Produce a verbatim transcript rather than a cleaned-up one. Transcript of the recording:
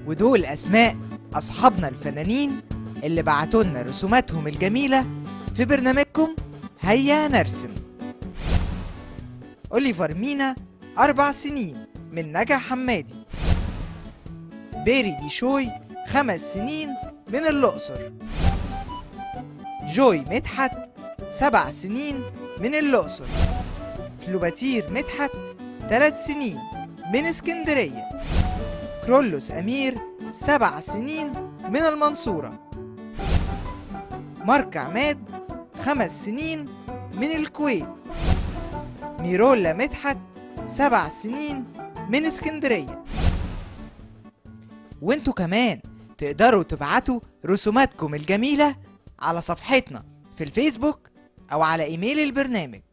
ودول أسماء أصحابنا الفنانين اللي بعتولنا رسوماتهم الجميلة في برنامجكم هيا نرسم. أوليفر مينا أربع سنين من نجا حمادي. بيري بيشوي خمس سنين من الأقصر. جوي مدحت سبع سنين من الأقصر. فلوباتير مدحت ثلاث سنين من اسكندرية. كرولوس أمير سبع سنين من المنصورة. مارك عماد خمس سنين من الكويت. ميرولا مدحت سبع سنين من اسكندرية. وانتوا كمان تقدروا تبعتوا رسوماتكم الجميلة على صفحتنا في الفيسبوك أو على إيميل البرنامج.